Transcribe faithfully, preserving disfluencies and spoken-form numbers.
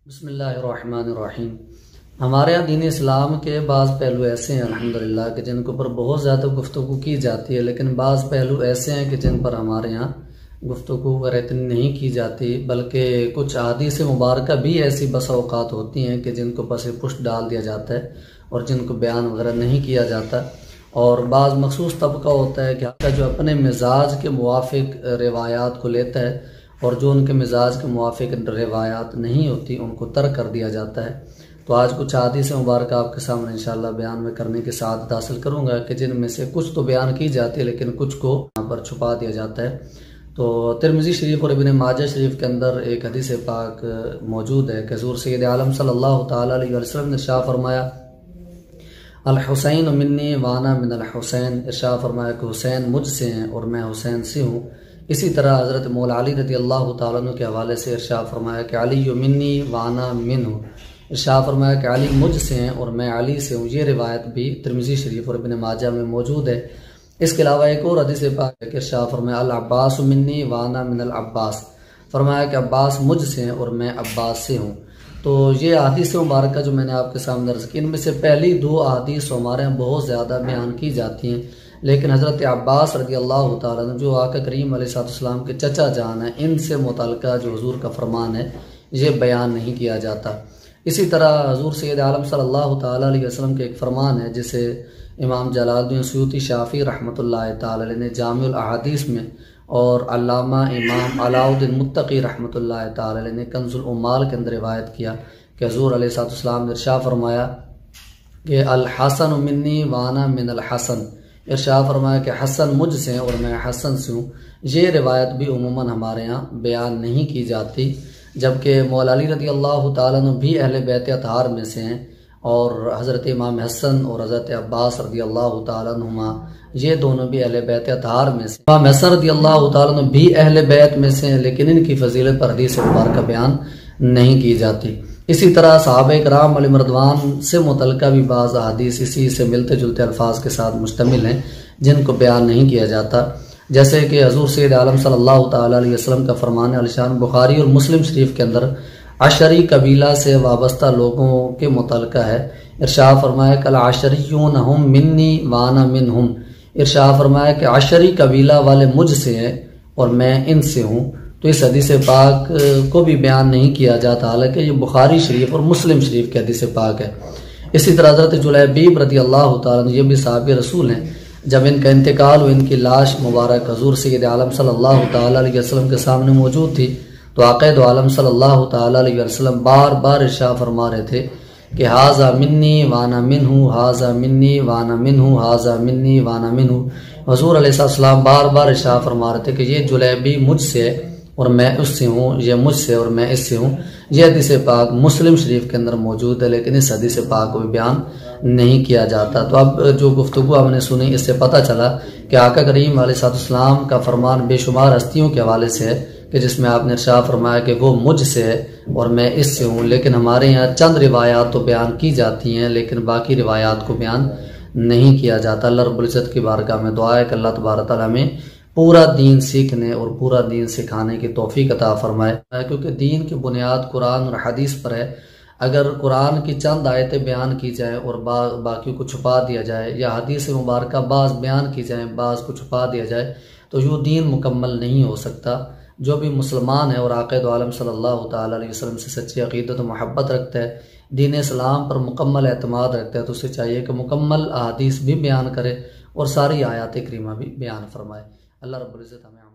بسم اللہ الرحمن الرحیم۔ ہمارے یہاں دین اسلام کے بعض پہلو ایسے ہیں الحمدللہ کہ جن کے اوپر بہت زیادہ گفتگو کی جاتی ہے، لیکن بعض پہلو ایسے ہیں کہ جن پر ہمارے یہاں گفتگو وغیرہ اتنی نہیں کی جاتی، بلکہ کچھ احادیث مبارکہ بھی ایسی بسا اوقات ہوتی ہیں کہ جن کو پس پشت ڈال دیا جاتا ہے اور جن کو بیان وغیرہ نہیں کیا جاتا، اور بعض مخصوص طبقہ ہوتا ہے کہ جو اپنے مزاج کے موافق روایات کو لیتا ہے اور جو ان کے مزاج کے موافق روایات نہیں ہوتی ان کو ترک کر دیا جاتا ہے۔ تو آج کچھ احادیث مبارکہ آپ کے سامنے انشاءاللہ بیان میں کرنے کی سعادت حاصل کروں گا کہ جن میں سے کچھ تو بیان کی جاتی ہے لیکن کچھ کو یہاں پر چھپا دیا جاتا ہے۔ تو ترمذی شریف اور ابن ماجہ شریف کے اندر ایک حدیث پاک موجود ہے کہ حضور سید عالم صلی اللہ تعالیٰ علیہ وسلم نے ارشاد فرمایا، الحسین منی وانا من الحسین، ارشاد فرمایا کہ حسین مجھ سے ہیں اور میں حسین سے ہوں۔ اسی طرح حضرت مولا علی رضی اللہ تعالیٰ عنہ کے حوالے سے ارشاد فرمایا کہ علی منی وانا منہ، ارشاد فرمایا کہ علی مجھ سے ہیں اور میں علی سے ہوں۔ یہ روایت بھی ترمذی شریف اور ابن ماجہ میں موجود ہے۔ اس کے علاوہ ایک اور حدیث پاک ہے کہ ارشاد فرمایا العباس منی وانا من العباس، فرمایا کہ عباس مجھ سے ہیں اور میں عباس سے ہوں۔ تو یہ احادیث مبارکہ جو میں نے آپ کے سامنے عرض کی، ان میں سے پہلی دو احادیث ہمارے یہاں بہت زیادہ بیان کی جاتی ہیں، لیکن حضرت عباس رضی اللہ تعالیٰ عنہ جو آقا کریم علیہ السلام کے چچا جان ہیں، ان سے متعلقہ جو حضور کا فرمان ہے یہ بیان نہیں کیا جاتا۔ اسی طرح حضور سید عالم صلی اللہ تعالیٰ علیہ وسلم کے ایک فرمان ہے جسے امام جلال الدین سیوطی شافعی رحمۃ اللہ تعالیٰ علیہ نے جامع الاحادیث میں اور علامہ امام علاء الدین متقی رحمۃ اللہ تعالیٰ علیہ نے کنز العمال کے اندر روایت کیا کہ حضور علیہ السلام نے ارشاد فرمایا کہ الحسن منی وانا من الحسن، ارشاد فرمایا کہ حسن مجھ سے اور میں حسن سے ہوں۔ یہ روایت بھی عموماً ہمارے یہاں بیان نہیں کی جاتی، جبکہ مولا علی رضی اللہ تعالیٰ عنہ بھی اہل بیت اطہار میں سے ہیں، اور حضرت امام حسن اور حضرت عباس رضی اللہ تعالیٰ عنہما یہ دونوں بھی اہل بیت اطہار میں سے۔ امام حسن رضی اللہ تعالیٰ عنہ بھی اہل بیت میں سے ہیں، لیکن ان کی فضیلت پر حدیث مبارکہ بیان نہیں کی جاتی۔ اسی طرح صحابہ کرام علیہ مردوان سے متعلقہ بھی بعض احادیث اسی سے ملتے جلتے الفاظ کے ساتھ مشتمل ہیں جن کو بیان نہیں کیا جاتا، جیسے کہ حضور سید عالم صلی اللہ تعالیٰ علیہ وسلم کا فرمان علیشان بخاری اور مسلم شریف کے اندر عشری قبیلہ سے وابستہ لوگوں کے متعلقہ ہے۔ ارشاد فرمایا کہ العشریون ہم منی وانا منہم، ارشاد فرمایا کہ عشری قبیلہ والے مجھ سے ہیں اور میں ان سے ہوں۔ تو اس حدیث پاک کو بھی بیان نہیں کیا جاتا، حالانکہ یہ بخاری شریف اور مسلم شریف کے حدیث پاک ہے۔ اسی طرح حضرت جلیبیب رضی اللہ تعالیٰ یہ بھی صحابی رسول ہیں، جب ان کا انتقال و ان کی لاش مبارک حضور سید عالم صلی اللہ تعالیٰ علیہ وسلم کے سامنے موجود تھی، تو آقا دو عالم صلی اللہ تعالیٰ علیہ وسلم بار بار ارشاد فرما رہے تھے کہ ہاذا منی وانا منہ، ہاذا منی وانا منہ، ہاذا منی وانا منہ۔ حضور علیہ السلام بار بار ارشاد فرما رہے تھے کہ یہ جلیبی مجھ سے ہے اور میں اس سے ہوں، یہ مجھ سے اور میں اس سے ہوں۔ یہ حدیث پاک مسلم شریف کے اندر موجود ہے، لیکن اس حدیث پاک کو بھی بیان نہیں کیا جاتا۔ تو اب جو گفتگو ہم نے سنی، اس سے پتہ چلا کہ آقا کریم علیہ السلام کا فرمان بے شمار ہستیوں کے حوالے سے ہے کہ جس میں آپ نے ارشاد فرمایا کہ وہ مجھ سے ہے اور میں اس سے ہوں، لیکن ہمارے یہاں چند روایات تو بیان کی جاتی ہیں لیکن باقی روایات کو بیان نہیں کیا جاتا۔ اللہ رب العزت کی بارگاہ میں دعا ہے کہ اللہ تبارک تعالیٰ میں پورا دین سیکھنے اور پورا دین سکھانے کی توفیق عطا فرمائے، کیونکہ دین کی بنیاد قرآن اور حدیث پر ہے۔ اگر قرآن کی چند آیتیں بیان کی جائیں اور باقی کو چھپا دیا جائے، یا حدیث مبارکہ بعض بیان کی جائیں بعض کو چھپا دیا جائے، تو یہ دین مکمل نہیں ہو سکتا۔ جو بھی مسلمان ہے اور آقا دو عالم صلی اللہ تعالیٰ علیہ وسلم سے سچی عقیدت و محبت رکھتا ہے، دین اسلام پر مکمل اعتماد رکھتا ہے، تو اسے چاہیے کہ مکمل احادیث بھی بیان کرے اور ساری آیات کریمہ بھی بیان فرمائے۔ اللہ رب العزت ہمیں